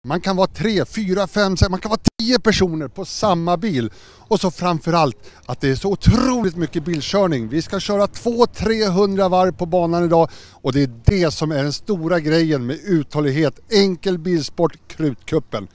Man kan vara 3, 4, 5, 6, man kan vara 10 personer på samma bil. Och så framförallt att det är så otroligt mycket bilkörning. Vi ska köra 200-300 varv på banan idag och det är det som är den stora grejen med uthållighet. Enkel bilsport, Krutkuppen.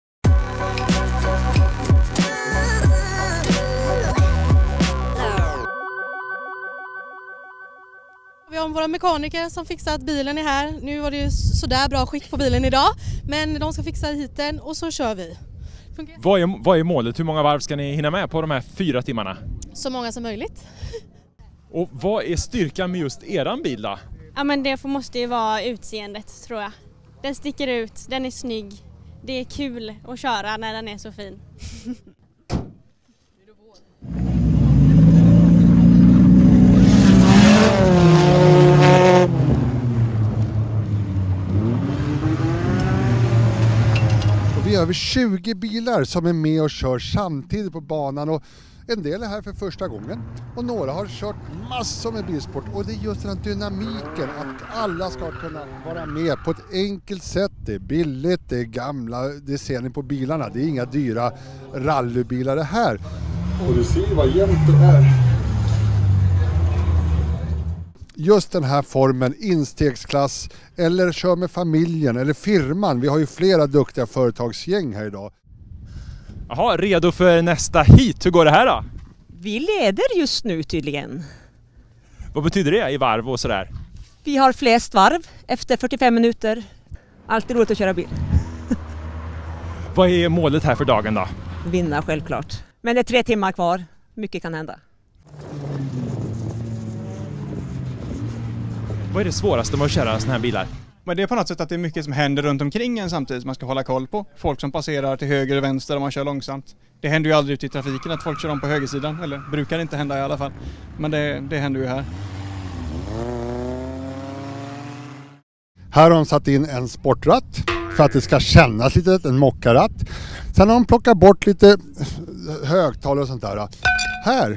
Vi har våra mekaniker som fixar att bilen är här. Nu var det ju sådär bra skick på bilen idag. Men de ska fixa hit den och så kör vi. Vad är målet? Hur många varv ska ni hinna med på de här 4 timmarna? Så många som möjligt. Och vad är styrkan med just eran bil då? Ja, men det måste ju vara utseendet, tror jag. Den sticker ut, den är snygg. Det är kul att köra när den är så fin. Vi har över 20 bilar som är med och kör samtidigt på banan och en del är här för första gången och några har kört massor med bilsport och det är just den här dynamiken att alla ska kunna vara med på ett enkelt sätt. Det är billigt, det är gamla, det ser ni på bilarna, det är inga dyra rallybilar det här. Och du ser vad jämnt det är. Just den här formen, instegsklass eller kör med familjen eller firman. Vi har ju flera duktiga företagsgäng här idag. Jaha, redo för nästa hit. Hur går det här då? Vi leder just nu tydligen. Vad betyder det i varv och sådär? Vi har flest varv efter 45 minuter. Alltid roligt att köra bil. Vad är målet här för dagen då? Vinna självklart. Men det är 3 timmar kvar. Mycket kan hända. Vad är det svåraste med att köra såna här bilar? Men det är på något sätt att det är mycket som händer runt omkring en samtidigt som man ska hålla koll på. Folk som passerar till höger och vänster om man kör långsamt. Det händer ju aldrig ute i trafiken att folk kör om på högersidan, eller brukar inte hända i alla fall. Men det händer ju här. Här har de satt in en sportratt för att det ska kännas lite, en mockaratt. Sen har de plockat bort lite högtalare och sånt där. Här,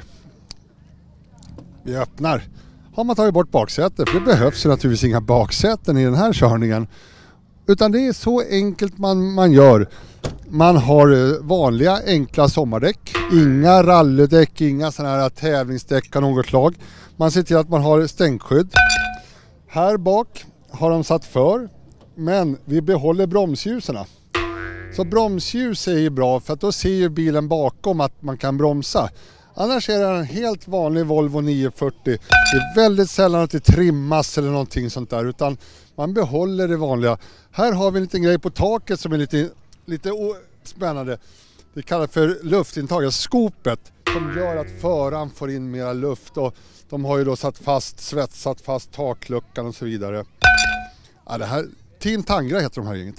vi öppnar. Har man tagit bort baksätet, för det behövs ju naturligtvis inga baksäten i den här körningen. Utan det är så enkelt man gör. Man har vanliga enkla sommardäck, inga rallydäck, inga sådana här tävlingsdäck av något slag. Man ser till att man har stänkskydd. Här bak har de satt för, men vi behåller bromsljusen. Så bromsljus är ju bra för att då ser ju bilen bakom att man kan bromsa. Annars är det en helt vanlig Volvo 940. Det är väldigt sällan att det trimmas eller någonting sånt där, utan man behåller det vanliga. Här har vi en liten grej på taket som är lite spännande. Det kallas för luftintag, skopet, som gör att föraren får in mera luft. Och de har ju då svetsat fast takluckan och så vidare. Ja, det här, Team Tangra heter de här gänget.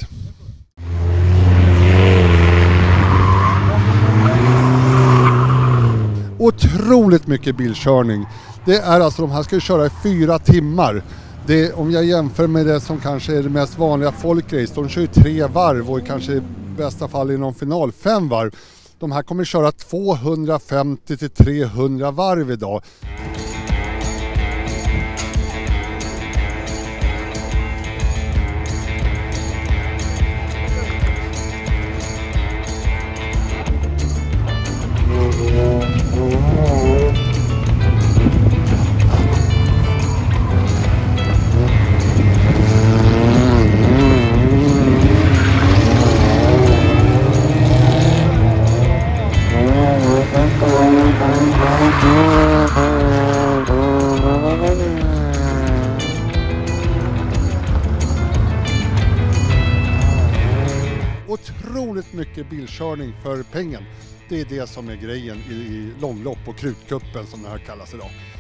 Otroligt mycket bilkörning. Det är alltså, de här ska köra i 4 timmar. Det, om jag jämför med det som kanske är det mest vanliga folkrace, de kör ju 3 varv och kanske i bästa fall i någon final 5 varv. De här kommer köra 250-300 varv idag. Otroligt mycket bilkörning för pengen. Det är det som är grejen i långlopp och Krutkuppen som det här kallas idag.